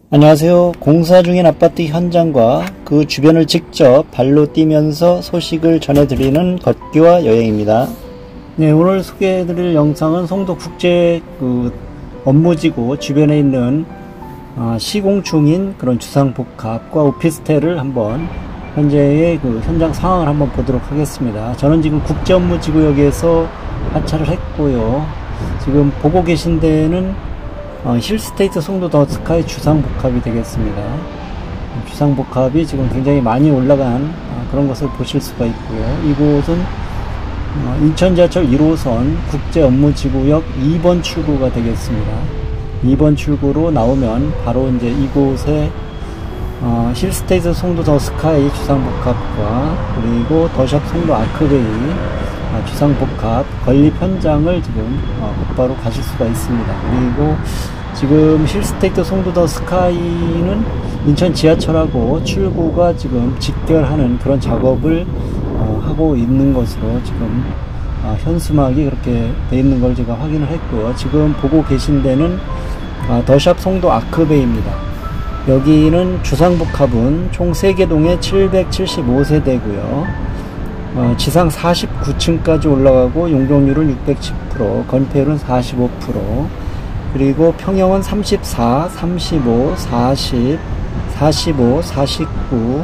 안녕하세요. 공사 중인 아파트 현장과 그 주변을 직접 발로 뛰면서 소식을 전해드리는 걷기와 여행입니다. 네, 오늘 소개해드릴 영상은 송도국제 업무지구 주변에 있는 시공 중인 그런 주상복합과 오피스텔을 한번 현재의 현장 상황을 한번 보도록 하겠습니다. 저는 지금 국제업무지구역에서 하차를 했고요. 지금 보고 계신 데는 힐스테이트 송도 더 스카이 주상복합이 되겠습니다. 주상복합이 지금 굉장히 많이 올라간 그런 것을 보실 수가 있고요. 이곳은 인천지하철 1호선 국제업무지구역 2번 출구가 되겠습니다. 2번 출구로 나오면 바로 이제 이곳에 힐스테이트 송도 더 스카이 주상복합과 그리고 더샵 송도 아크베이 주상복합 건립 현장을 지금 곧바로 가실 수가 있습니다. 그리고 지금 힐스테이트 송도 더 스카이는 인천 지하철하고 출구가 지금 직결하는 그런 작업을 하고 있는 것으로 지금 현수막이 그렇게 돼 있는 걸 제가 확인을 했고요. 지금 보고 계신 데는 더샵 송도 아크베이입니다. 여기는 주상복합은 총 3개 동에 775세대고요. 지상 49층까지 올라가고 용적률은 610%, 건폐율은 45%, 그리고 평형은 34, 35, 40, 45, 49,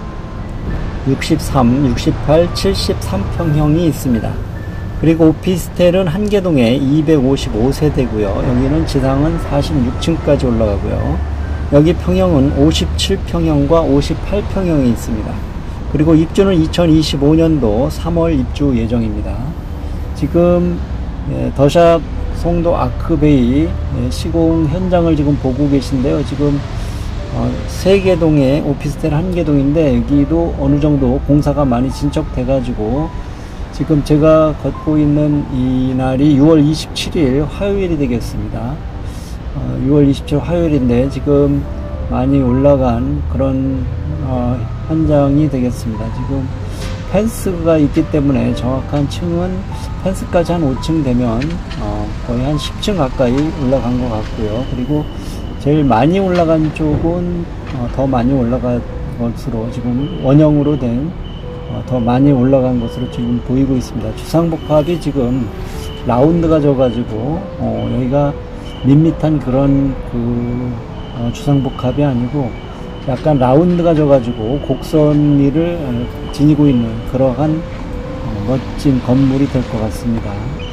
63, 68, 73평형이 있습니다. 그리고 오피스텔은 한개동에 255세대고요. 여기는 지상은 46층까지 올라가고요. 여기 평형은 57평형과 58평형이 있습니다. 그리고 입주는 2025년도 3월 입주 예정입니다. 지금 더샵 송도 아크베이 시공 현장을 지금 보고 계신데요. 지금 3개 동에 오피스텔 1개 동인데 여기도 어느 정도 공사가 많이 진척돼 가지고 지금 제가 걷고 있는 이 날이 6월 27일 화요일이 되겠습니다. 6월 27일 화요일인데 지금 많이 올라간 그런 현장이 되겠습니다. 지금 펜스가 있기 때문에 정확한 층은 펜스까지 한 5층 되면 거의 한 10층 가까이 올라간 것 같고요. 그리고 제일 많이 올라간 쪽은 더 많이 올라간 것으로 지금 원형으로 된 더 많이 올라간 것으로 지금 보이고 있습니다. 주상복합이 지금 라운드가 져가지고 여기가 밋밋한 그런 주상복합이 아니고 약간 라운드가 져가지고 곡선미를 지니고 있는 그러한 멋진 건물이 될 것 같습니다.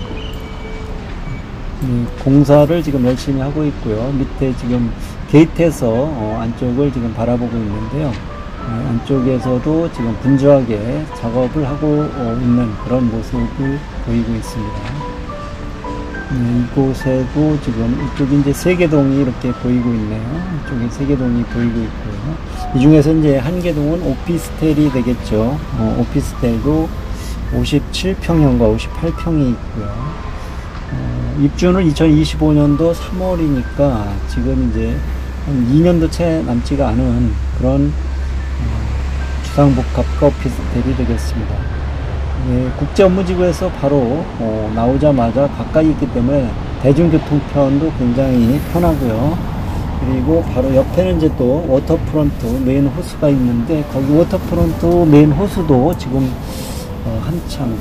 공사를 지금 열심히 하고 있고요. 밑에 지금 게이트에서 안쪽을 지금 바라보고 있는데요. 안쪽에서도 지금 분주하게 작업을 하고 있는 그런 모습을 보이고 있습니다. 이곳에도 지금 이쪽이 이제 3개 동이 이렇게 보이고 있네요. 이쪽에 3개 동이 보이고 있고요. 이 중에서 이제 1개 동은 오피스텔이 되겠죠. 오피스텔도 57평형과 58평이 있고요. 입주는 2025년도 3월이니까 지금 이제 한 2년도 채 남지가 않은 그런 주상복합과 오피스텔이 되겠습니다. 국제업무지구에서 바로 나오자마자 가까이 있기 때문에 대중교통편도 굉장히 편하고요. 그리고 바로 옆에는 이제 또 워터프론트 메인 호수가 있는데 거기 워터프론트 메인 호수도 지금 한참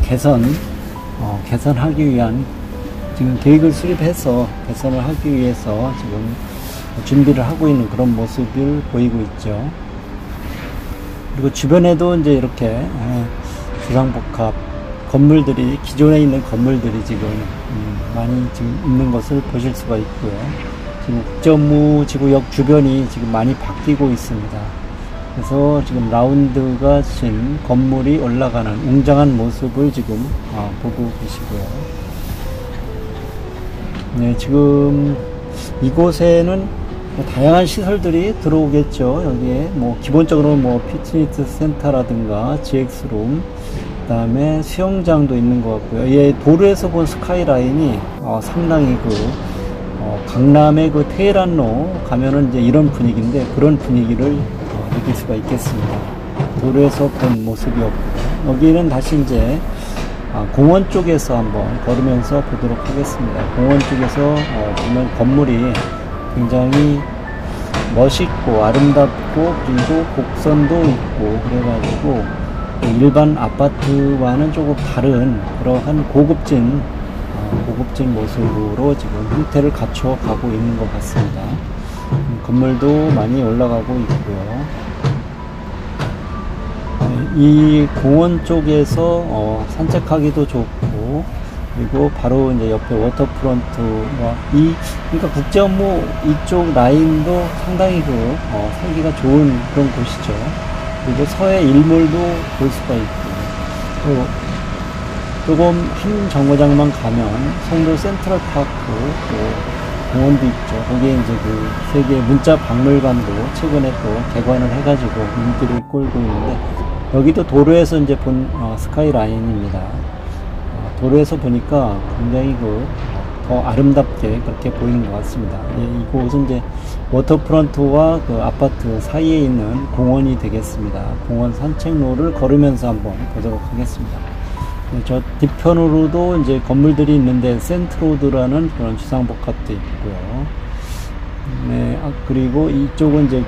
개선하기 위한 지금 계획을 수립해서 개선을 하기 위해서 지금 준비를 하고 있는 그런 모습을 보이고 있죠. 그리고 주변에도 이제 이렇게 주상복합 건물들이 기존에 있는 건물들이 지금 많이 지금 있는 것을 보실 수가 있고요. 지금 국제업무지구역 주변이 지금 많이 바뀌고 있습니다. 그래서 지금 라운드가 친 건물이 올라가는 웅장한 모습을 지금 보고 계시고요. 네, 지금 이곳에는 다양한 시설들이 들어오겠죠. 여기에 기본적으로 피트니스 센터라든가 GX룸, 그 다음에 수영장도 있는 것 같고요. 도로에서 본 스카이라인이 상당히 강남의 테헤란로 가면은 이제 이런 분위기인데 그런 분위기를 느낄 수가 있겠습니다. 도로에서 본 모습이었고 여기는 다시 이제 공원 쪽에서 한번 걸으면서 보도록 하겠습니다. 공원 쪽에서 보면 건물이 굉장히 멋있고 아름답고 그리고 곡선도 있고 그래가지고 일반 아파트와는 조금 다른 그러한 고급진 모습으로 지금 형태를 갖춰 가고 있는 것 같습니다. 건물도 많이 올라가고 있고요. 이 공원 쪽에서 산책하기도 좋고, 그리고 바로 이제 옆에 워터프론트와 그러니까 국제 업무 이쪽 라인도 상당히 살기가 좋은 그런 곳이죠. 그리고 서해 일몰도 볼 수가 있고, 또 조금 한 정거장만 가면 송도 센트럴파크 또 공원도 있죠. 거기에 이제 그 세계 문자 박물관도 최근에 또 개관을 해가지고 인기를 끌고 있는데, 여기도 도로에서 이제 본 스카이라인입니다. 도로에서 보니까 굉장히 더 아름답게 그렇게 보이는 것 같습니다. 이곳은 이제 워터프런트와 그 아파트 사이에 있는 공원이 되겠습니다. 공원 산책로를 걸으면서 한번 보도록 하겠습니다. 저 뒤편으로도 이제 건물들이 있는데 센트로드라는 그런 주상복합도 있고요. 네, 그리고 이쪽은 이제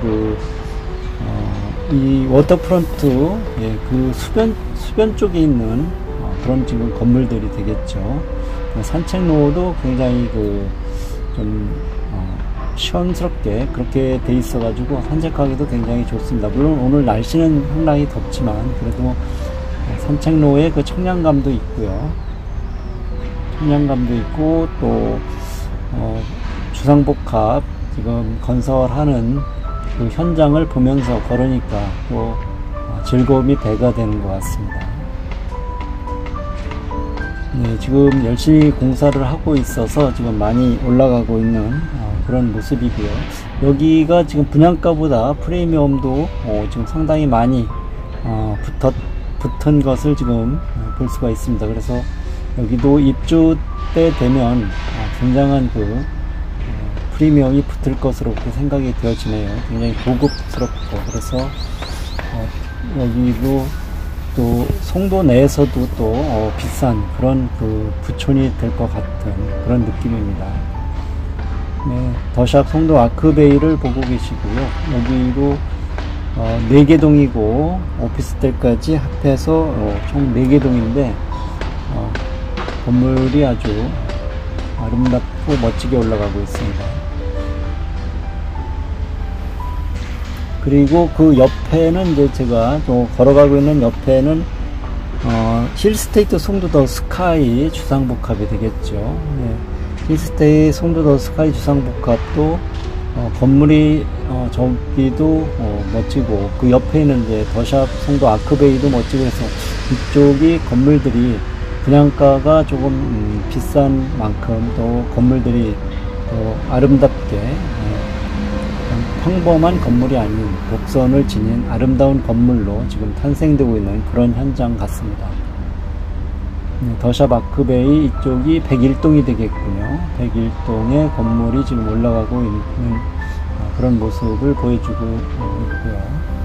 이 워터프런트, 그 수변 쪽에 있는 그런 지금 건물들이 되겠죠. 산책로도 굉장히 좀 시원스럽게 그렇게 돼 있어 가지고 산책하기도 굉장히 좋습니다. 물론 오늘 날씨는 상당히 덥지만 그래도 산책로에 그 청량감도 있고요. 청량감도 있고, 또 주상복합 지금 건설하는 그 현장을 보면서 걸으니까 또 즐거움이 배가 되는 것 같습니다. 네, 지금 열심히 공사를 하고 있어서 지금 많이 올라가고 있는 그런 모습이고요. 여기가 지금 분양가보다 프리미엄도 지금 상당히 많이 붙은 것을 지금 볼 수가 있습니다. 그래서 여기도 입주 때 되면 굉장한 프리미엄이 붙을 것으로 그렇게 생각이 되어지네요. 굉장히 고급스럽고, 그래서 여기도 또 송도 내에서도 또 비싼 그런 부촌이 될 것 같은 그런 느낌입니다. 네, 더샵 송도 아크베이를 보고 계시고요. 여기도 4개 동이고 오피스텔까지 합해서 총 4개 동인데 건물이 아주 아름답고 멋지게 올라가고 있습니다. 그리고 그 옆에는 이제 제가 또 걸어가고 있는 옆에는 힐스테이트 송도 더 스카이 주상복합이 되겠죠. 네, 힐스테이트 송도 더 스카이 주상복합도 건물이 저기도 멋지고, 그 옆에 있는 이제 더샵 송도 아크베이도 멋지고 해서 이쪽이 건물들이 분양가가 조금 비싼 만큼 또 건물들이 더 아름답게 평범한 건물이 아닌 곡선을 지닌 아름다운 건물로 지금 탄생되고 있는 그런 현장 같습니다. 더샵 아크베이 이쪽이 101동이 되겠군요. 101동의 건물이 지금 올라가고 있는 그런 모습을 보여주고 있고요.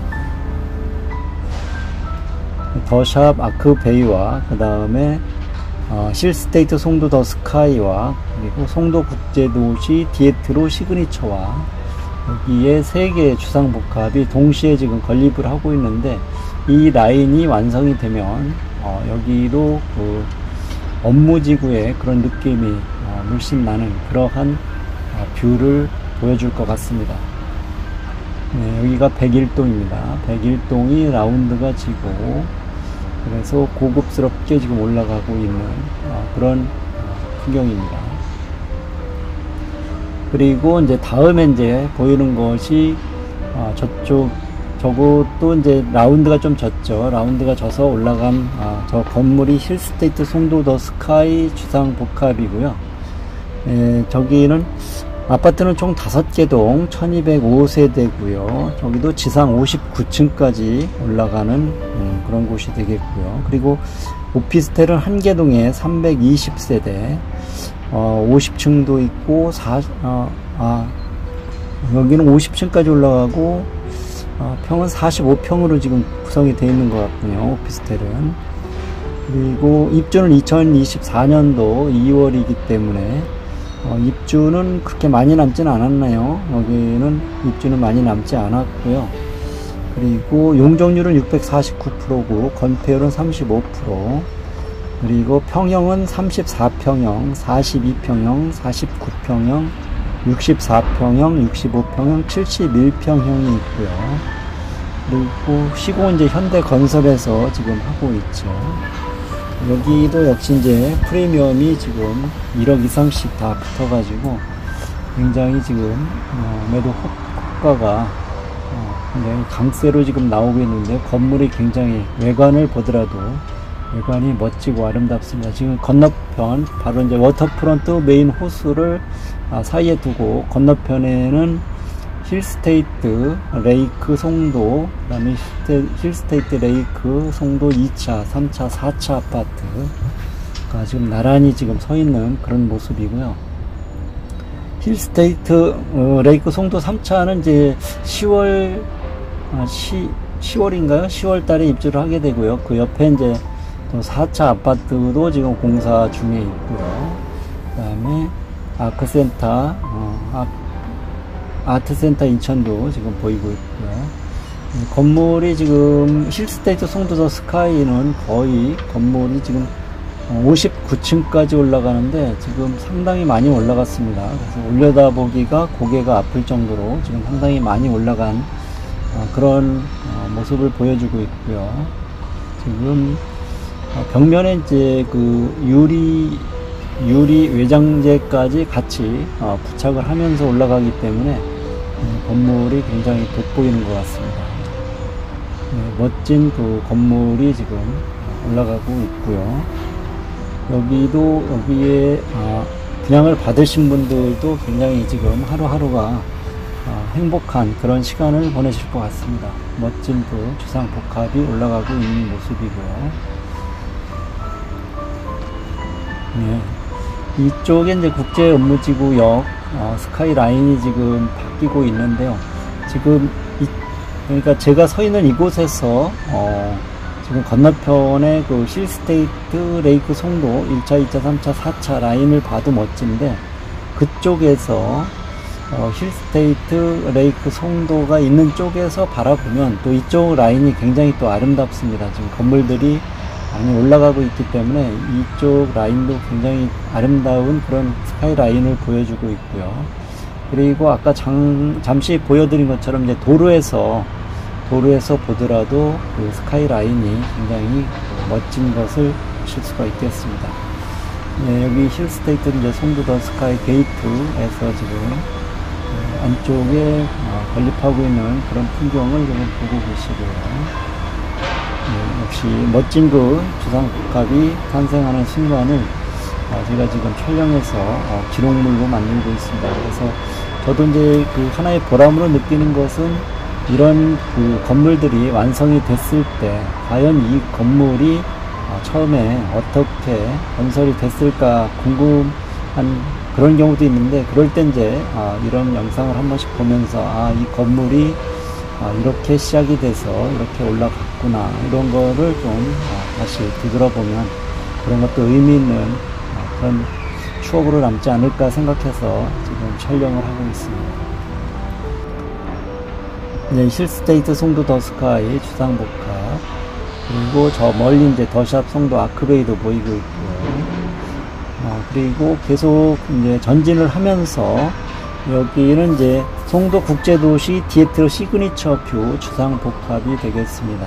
더샵 아크베이와 그 다음에 힐스테이트 송도 더 스카이와 그리고 송도 국제도시 디에트로 시그니처와 여기에 3개의 주상복합이 동시에 지금 건립을 하고 있는데, 이 라인이 완성이 되면 여기로 업무지구의 그런 느낌이 물씬 나는 그러한 뷰를 보여줄 것 같습니다. 네, 여기가 101동입니다. 101동이 라운드가 지고, 그래서 고급스럽게 지금 올라가고 있는 그런 풍경입니다. 그리고 이제 다음에 이제 보이는 것이 저것도 이제 라운드가 좀 졌죠. 라운드가 져서 올라간 저 건물이 힐스테이트 송도 더 스카이 주상복합이고요. 저기는 아파트는 총 5개 동 1205세대고요. 저기도 지상 59층까지 올라가는 그런 곳이 되겠고요. 그리고 오피스텔은 1개 동에 320세대 50층도 있고 여기는 50층까지 올라가고 평은 45평으로 지금 구성이 되어 있는 것 같군요. 오피스텔은. 그리고 입주는 2024년도 2월이기 때문에 입주는 그렇게 많이 남지는 않았나요? 여기는 입주는 많이 남지 않았고요. 그리고 용적률은 649%고 건폐율은 35%, 그리고 평형은 34평형, 42평형, 49평형, 64평형, 65평형, 71평형이 있고요. 그리고 시공은 이제 현대건설에서 지금 하고 있죠. 여기도 역시 이제 프리미엄이 지금 1억 이상씩 다 붙어가지고 굉장히 지금 매도 호가가 굉장히 강세로 지금 나오고 있는데, 건물이 굉장히 외관을 보더라도 외관이 멋지고 아름답습니다. 지금 건너편 바로 이제 워터프론트 메인 호수를 사이에 두고 건너편에는 힐스테이트 레이크 송도, 그 다음에 힐스테이트 레이크 송도 2차, 3차, 4차 아파트가 지금 나란히 지금 서 있는 그런 모습이고요. 힐스테이트 레이크 송도 3차는 이제 10월인가요? 10월 달에 입주를 하게 되고요. 그 옆에 이제 또 4차 아파트도 지금 공사 중에 있고요. 그 다음에 아크센터, 아트센터 인천도 지금 보이고 있고요. 건물이 지금 힐스테이트 송도 더 스카이는 거의 건물이 지금 59층까지 올라가는데 지금 상당히 많이 올라갔습니다. 그래서 올려다보기가 고개가 아플 정도로 지금 상당히 많이 올라간 그런 모습을 보여주고 있고요. 지금 벽면에 이제 그 유리 외장재까지 같이 부착을 하면서 올라가기 때문에 건물이 굉장히 돋보이는 것 같습니다. 멋진 그 건물이 지금 올라가고 있고요. 여기에 분양을 받으신 분들도 굉장히 지금 하루하루가 행복한 그런 시간을 보내실 것 같습니다. 멋진 그 주상복합이 올라가고 있는 모습이고요. 이쪽에 이제 국제 업무지구역 스카이라인이 지금 바뀌고 있는데요. 지금 그러니까 제가 서 있는 이곳에서 지금 건너편에 그 힐스테이트 레이크 송도 1차, 2차, 3차, 4차 라인을 봐도 멋진데, 그쪽에서 힐스테이트 레이크 송도가 있는 쪽에서 바라보면 또 이쪽 라인이 굉장히 또 아름답습니다. 지금 건물들이 많이 올라가고 있기 때문에 이쪽 라인도 굉장히 아름다운 그런 스카이 라인을 보여주고 있고요. 그리고 아까 잠시 보여드린 것처럼 이제 도로에서 보더라도 그 스카이 라인이 굉장히 멋진 것을 보실 수가 있겠습니다. 여기 힐스테이트 이제 송도 더 스카이 게이트에서 지금 안쪽에 건립하고 있는 그런 풍경을 지금 보고 계시고요. 역시 멋진 그 주상복합이 탄생하는 순간을 제가 지금 촬영해서 기록물로 만들고 있습니다. 그래서 저도 이제 그 하나의 보람으로 느끼는 것은 이런 그 건물들이 완성이 됐을 때 과연 이 건물이 처음에 어떻게 건설이 됐을까 궁금한 그런 경우도 있는데, 그럴 때 이제 이런 영상을 한 번씩 보면서 이 건물이 이렇게 시작이 돼서 이렇게 올라갔구나, 이런 거를 좀 다시 뒤돌아보면 그런 것도 의미 있는 그런 추억으로 남지 않을까 생각해서 지금 촬영을 하고 있습니다. 힐스테이트 송도 더 스카이 주상복합, 그리고 저 멀리 이제 더샵 송도 아크베이도 보이고 있고요. 그리고 계속 이제 전진을 하면서 여기는 이제 송도 국제도시 디에트로 시그니처 뷰 주상복합이 되겠습니다.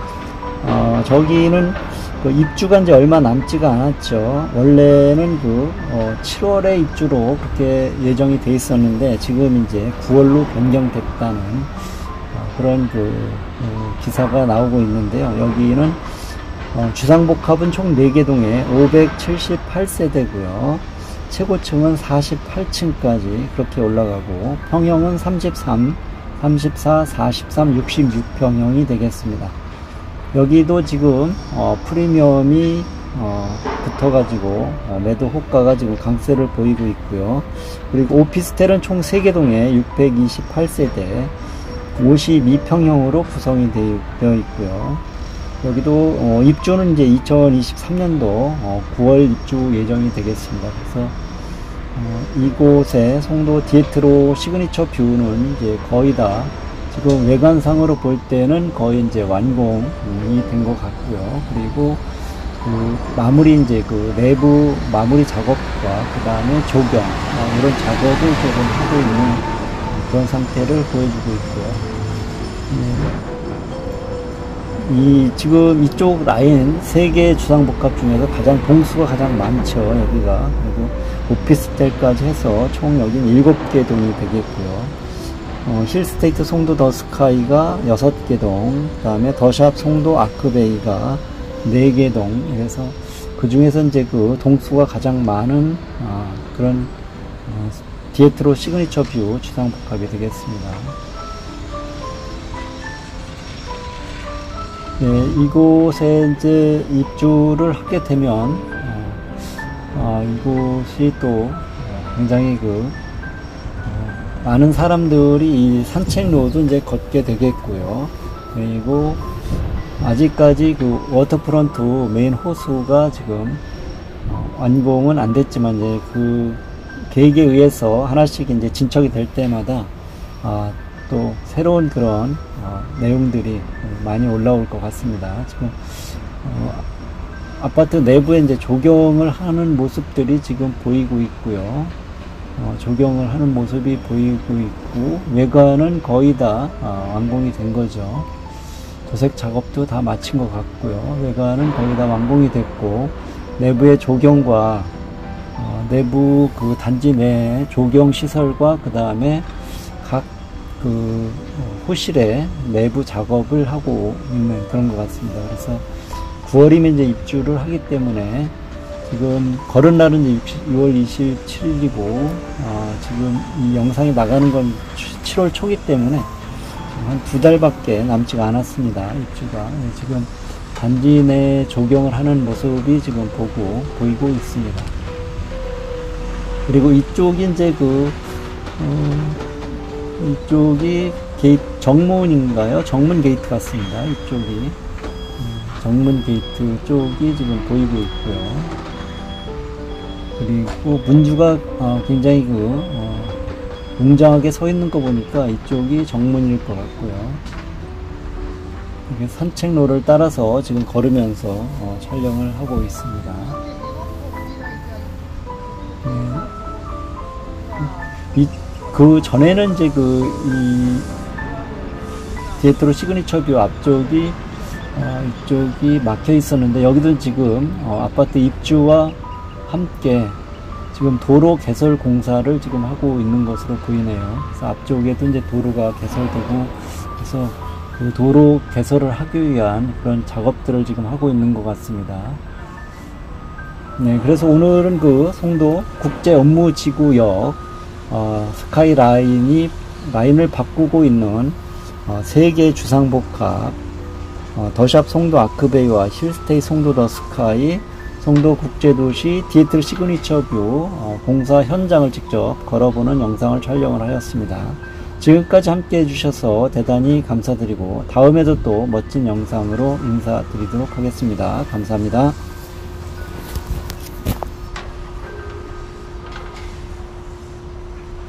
저기는 그 입주가 이제 얼마 남지가 않았죠. 원래는 7월에 입주로 그렇게 예정이 돼 있었는데 지금 이제 9월로 변경됐다는 그런 기사가 나오고 있는데요. 여기는 주상복합은 총 4개 동에 578세대고요. 최고층은 48층까지 그렇게 올라가고 평형은 33, 34, 43, 66평형이 되겠습니다. 여기도 지금 프리미엄이 붙어가지고 매도 호가가 지금 강세를 보이고 있고요. 그리고 오피스텔은 총 3개 동에 628세대 52평형으로 구성이 되어 있고요. 여기도 입주는 이제 2023년도 9월 입주 예정이 되겠습니다. 그래서 이곳에 송도 디에트로 시그니처 뷰는 이제 거의 다 지금 외관상으로 볼 때는 거의 이제 완공이 된 것 같고요. 그리고 그 마무리 이제 그 내부 마무리 작업과 그 다음에 조경 이런 작업을 조금 하고 있는 그런 상태를 보여주고 있고요. 지금 이쪽 라인 3개 주상복합 중에서 가장 동수가 가장 많죠, 여기가. 그리고 오피스텔까지 해서 총 여긴 7개 동이 되겠고요. 힐스테이트 송도 더 스카이가 6개 동, 그 다음에 더샵 송도 아크베이가 4개 동, 그래서 그 중에서 이제 그 동수가 가장 많은 그런 디에트로 시그니처 뷰 주상복합이 되겠습니다. 네, 이곳에 이제 입주를 하게 되면 이곳이 또 굉장히 많은 사람들이 이 산책로도 이제 걷게 되겠고요. 그리고 아직까지 그 워터프론트 메인 호수가 지금 완공은 안 됐지만 이제 그 계획에 의해서 하나씩 이제 진척이 될 때마다 또 새로운 그런 내용들이 많이 올라올 것 같습니다. 지금 아파트 내부에 이제 조경을 하는 모습들이 지금 보이고 있고요. 조경을 하는 모습이 보이고 있고, 외관은 거의 다 완공이 된 거죠. 도색 작업도 다 마친 것 같고요. 외관은 거의 다 완공이 됐고, 내부의 조경과 내부 그 단지 내 조경 시설과 그 다음에 각 그 호실의 내부 작업을 하고 있는 그런 것 같습니다. 그래서 9월이면 이제 입주를 하기 때문에 지금 거른 날은 이제 6월 27일이고 지금 이 영상이 나가는 건 7월 초기 때문에 한 2달밖에 남지가 않았습니다. 입주가. 지금 단지 내 조경을 하는 모습이 지금 보이고 있습니다. 그리고 이쪽이 이제 이쪽이 정문인가요? 정문 게이트 같습니다. 이쪽이 정문 게이트 쪽이 지금 보이고 있고요. 그리고 문주가 굉장히 웅장하게 서 있는 거 보니까 이쪽이 정문일 것 같고요. 이게 산책로를 따라서 지금 걸으면서 촬영을 하고 있습니다. 그 전에는 이제 이 디에트로 시그니처 뷰 앞쪽이 이쪽이 막혀 있었는데, 여기도 지금 아파트 입주와 함께 지금 도로 개설 공사를 지금 하고 있는 것으로 보이네요. 그래서 앞쪽에도 이제 도로가 개설되고, 그래서 그 도로 개설을 하기 위한 그런 작업들을 지금 하고 있는 것 같습니다. 네, 그래서 오늘은 그 송도 국제 업무지구역 라인을 바꾸고 있는 3개 주상복합 더샵 송도 아크베이와 힐스테이 송도 더 스카이 송도 국제도시 디에트로 시그니처 뷰 공사 현장을 직접 걸어보는 영상을 촬영을 하였습니다. 지금까지 함께 해주셔서 대단히 감사드리고, 다음에도 또 멋진 영상으로 인사드리도록 하겠습니다. 감사합니다.